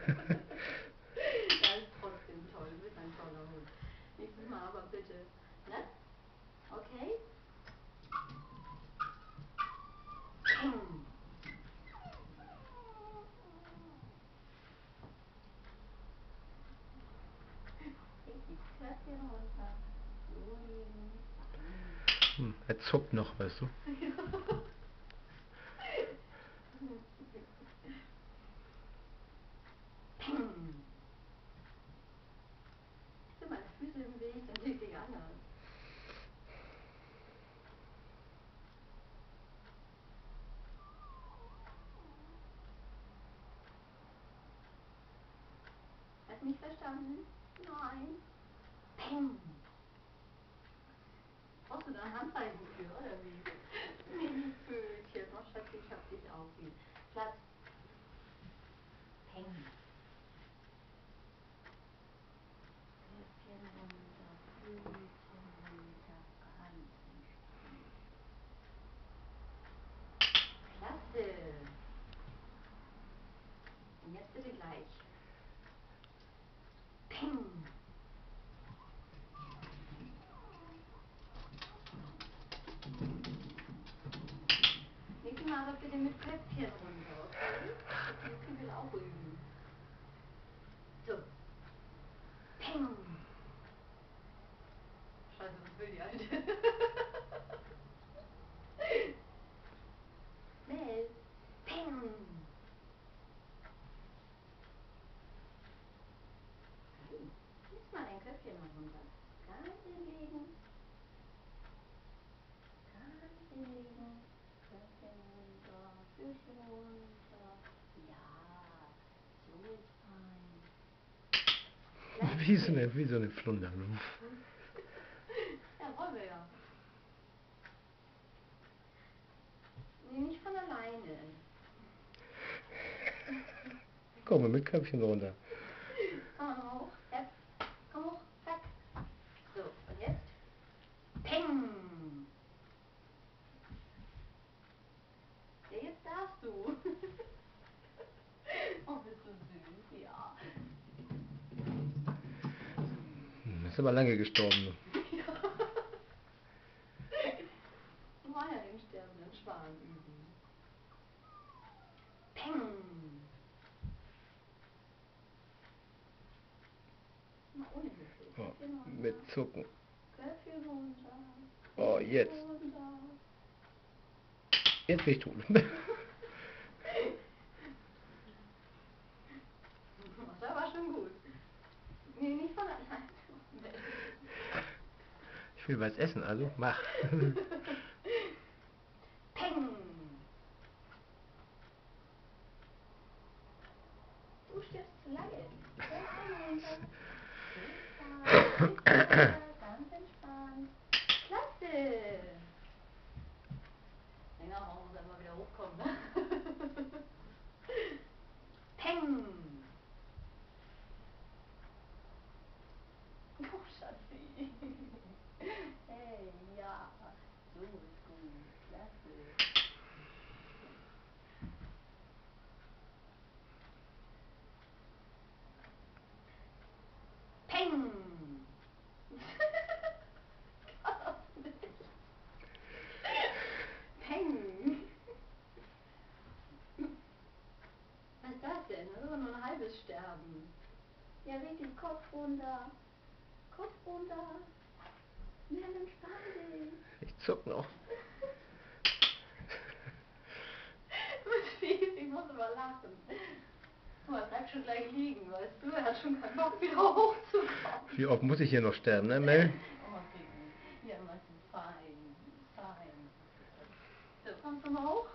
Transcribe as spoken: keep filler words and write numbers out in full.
ist trotzdem toll, du bist ein toller Hund. Nächstes Mal aber bitte, ne? Okay? Hm. Köpfchen runter. So liegen. Hm, er zuckt noch, weißt du. Sind meine Füße im Weg, dann liegt die anders. Hast du mich verstanden? Nein. Peng. Brauchst du da ein Handzeichen für, oder wie? Mini Pfötchen. Oh Schatzi, ich hab dich auch lieb. Platz. Peng. Köpfchen runter, Füßchen runter, ganz entspannt. Klasse. Und jetzt bitte gleich. Peng. Nächstes Mal aber bitte mit Köpfchen runter, okay? Luki will auch üben. So. Peng. Scheiße, was will die Alte? Schnell. Peng. Jetzt mal dein Köpfchen noch runter. Ganz hinlegen. Ganz hinlegen. Köpfchen runter. Füßchen runter. Ja, so ist fein. Wie so eine, wie so eine Flunder. Ja, wollen wir ja. Nee, nicht von alleine. Komm mal mit Köpfchen runter. Komm mal hoch. Hepp. Komm hoch. Zack. So, und jetzt? Peng. Ja, jetzt darfst du. Oh, bist du süß, ja. Hm, ist aber lange gestorben. Ja. Wir wollen ja den sterbenden Schwan üben. Peng. Mal ohne Hilfe. Oh, Köpfchen runter. mit Zucken. Köpfchen runter. Oh, Köpfchen jetzt. runter. Jetzt bin ich tot. Das war schon gut. Nee, nicht von allein. Ich will was essen, also mach. Peng. Du stirbst zu lange. Köpfchen runter. Super. Super. Ganz entspannt. Klasse. Länger brauchen wir immer wieder hochkommen, ne? Peng. Oh, Schatzi. Hey, ja. So ist gut. Klasse. Peng. Peng. Was ist das denn? Das ist doch nur ein halbes Sterben. Ja, richtig, Kopf runter. Kopf runter. Ja, entspann dich. Ich zuck noch. Was fies, ich muss immer lachen. Guck mal, bleib schon gleich liegen, weißt du? Er hat schon keinen Bock, wieder hochzukommen. Wie oft muss ich hier noch sterben, ne, Mel? Oh, Baby. Ja, machst du fein. Fein. So, kommst du mal hoch?